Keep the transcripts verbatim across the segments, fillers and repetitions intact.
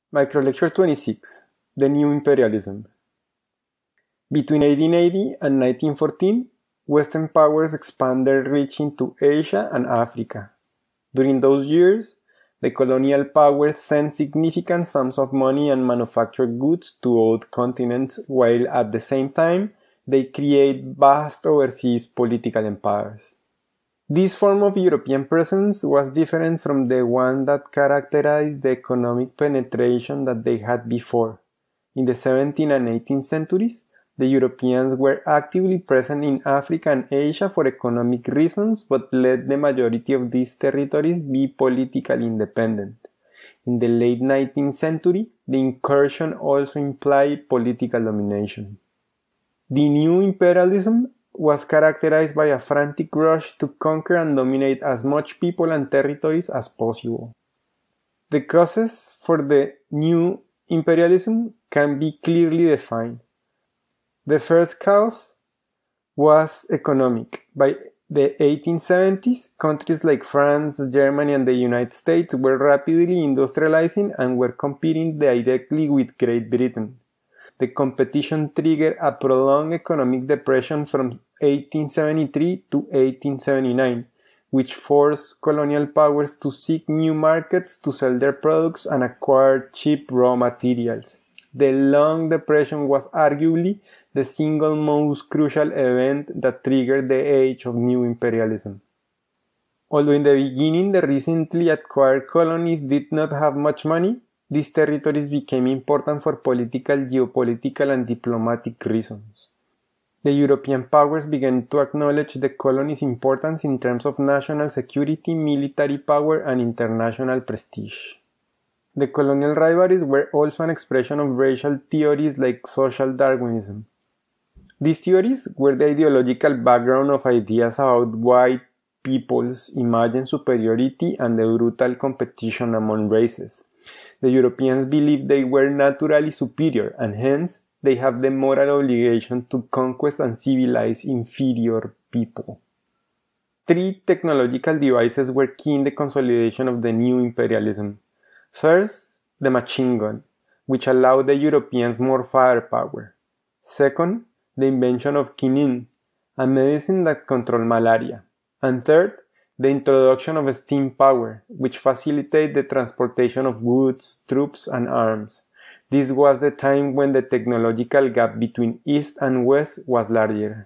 Microlecture twenty-six, The New Imperialism. Between eighteen eighty and nineteen fourteen, Western powers expanded their reach into Asia and Africa. During those years, the colonial powers sent significant sums of money and manufactured goods to old continents, while at the same time, they create vast overseas political empires. This form of European presence was different from the one that characterized the economic penetration that they had before. In the seventeenth and eighteenth centuries, the Europeans were actively present in Africa and Asia for economic reasons, but let the majority of these territories be politically independent. In the late nineteenth century, the incursion also implied political domination. The new imperialism was characterized by a frantic rush to conquer and dominate as much people and territories as possible. The causes for the new imperialism can be clearly defined. The first cause was economic. By the eighteen seventies, countries like France, Germany, and the United States were rapidly industrializing and were competing directly with Great Britain. The competition triggered a prolonged economic depression from eighteen seventy-three to eighteen seventy-nine, which forced colonial powers to seek new markets to sell their products and acquire cheap raw materials. The Long Depression was arguably the single most crucial event that triggered the age of new imperialism. Although in the beginning the recently acquired colonies did not have much money, these territories became important for political, geopolitical, and diplomatic reasons. The European powers began to acknowledge the colony's importance in terms of national security, military power, and international prestige. The colonial rivalries were also an expression of racial theories like social Darwinism. These theories were the ideological background of ideas about white people's imagined superiority and the brutal competition among races. The Europeans believed they were naturally superior, and hence they have the moral obligation to conquest and civilize inferior people. Three technological devices were key in the consolidation of the new imperialism. First, the machine gun, which allowed the Europeans more firepower. Second, the invention of quinine, a medicine that controlled malaria. And third, the introduction of steam power, which facilitated the transportation of goods, troops, and arms. This was the time when the technological gap between East and West was larger.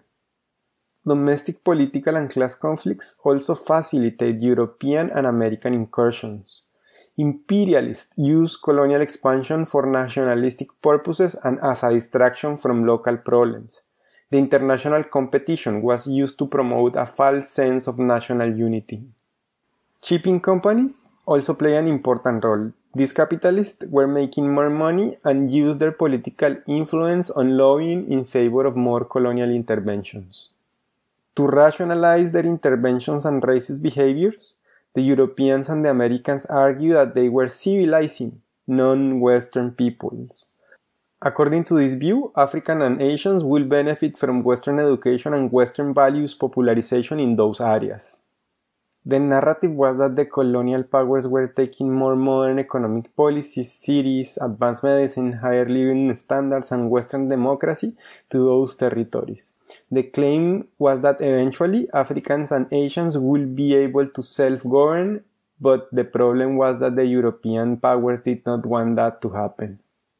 Domestic political and class conflicts also facilitated European and American incursions. Imperialists used colonial expansion for nationalistic purposes and as a distraction from local problems. The international competition was used to promote a false sense of national unity. Shipping companies also play an important role. These capitalists were making more money and used their political influence on lobbying in favor of more colonial interventions. To rationalize their interventions and racist behaviors, the Europeans and the Americans argued that they were civilizing non-Western peoples. According to this view, Africans and Asians will benefit from Western education and Western values popularization in those areas. The narrative was that the colonial powers were taking more modern economic policies, cities, advanced medicine, higher living standards, and Western democracy to those territories. The claim was that eventually Africans and Asians would be able to self-govern, but the problem was that the European powers did not want that to happen.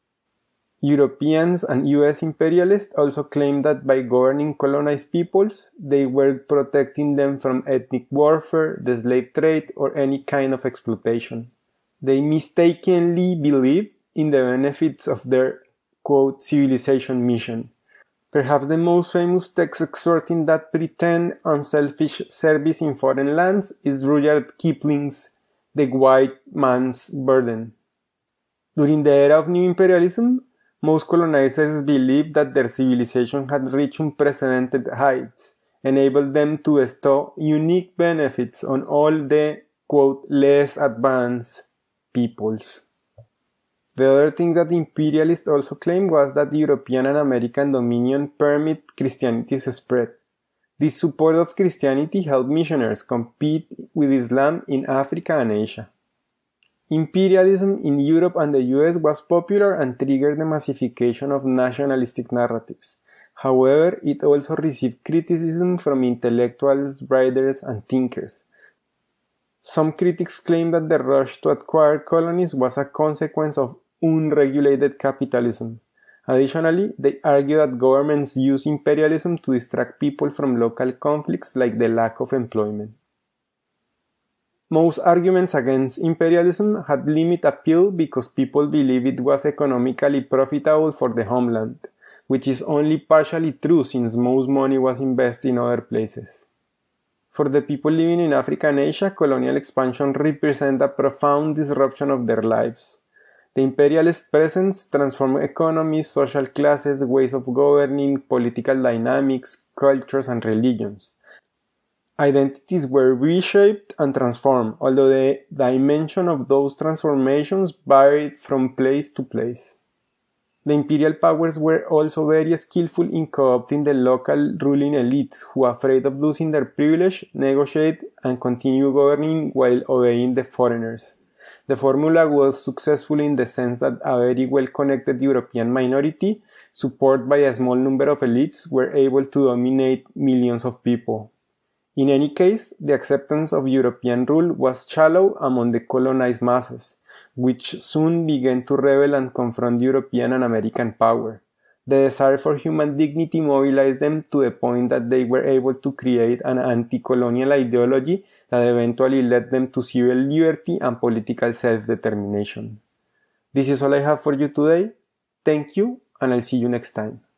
Europeans and U S imperialists also claimed that by governing colonized peoples, they were protecting them from ethnic warfare, the slave trade, or any kind of exploitation. They mistakenly believed in the benefits of their, quote, civilization mission. Perhaps the most famous text exhorting that pretend unselfish service in foreign lands is Rudyard Kipling's The White Man's Burden. During the era of new imperialism, most colonizers believed that their civilization had reached unprecedented heights, enabled them to bestow unique benefits on all the, quote, less advanced peoples. The other thing that the imperialists also claimed was that European and American dominion permit Christianity's spread. This support of Christianity helped missionaries compete with Islam in Africa and Asia. Imperialism in Europe and the U S was popular and triggered the massification of nationalistic narratives. However, it also received criticism from intellectuals, writers, and thinkers. Some critics claim that the rush to acquire colonies was a consequence of unregulated capitalism. Additionally, they argue that governments use imperialism to distract people from local conflicts like the lack of employment. Most arguments against imperialism had limited appeal because people believe it was economically profitable for the homeland, which is only partially true since most money was invested in other places. For the people living in Africa and Asia, colonial expansion represents a profound disruption of their lives. The imperialist presence transformed economies, social classes, ways of governing, political dynamics, cultures, and religions. Identities were reshaped and transformed, although the dimension of those transformations varied from place to place. The imperial powers were also very skillful in co-opting the local ruling elites who, afraid of losing their privilege, negotiate and continue governing while obeying the foreigners. The formula was successful in the sense that a very well-connected European minority, supported by a small number of elites, were able to dominate millions of people. In any case, the acceptance of European rule was shallow among the colonized masses, which soon began to rebel and confront European and American power. The desire for human dignity mobilized them to the point that they were able to create an anti-colonial ideology that eventually led them to civil liberty and political self-determination. This is all I have for you today. Thank you, and I'll see you next time.